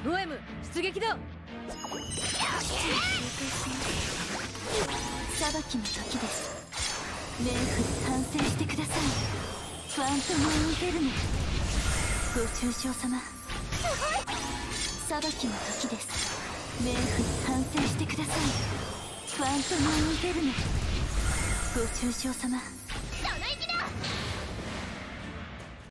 ノエム出撃だ。 裁きの時です。冥府で反省してください。ファントム・インフェルノ。ご愁傷様。裁きの時です。冥府で反省してください。ファントム・インフェルノ。ご愁傷様。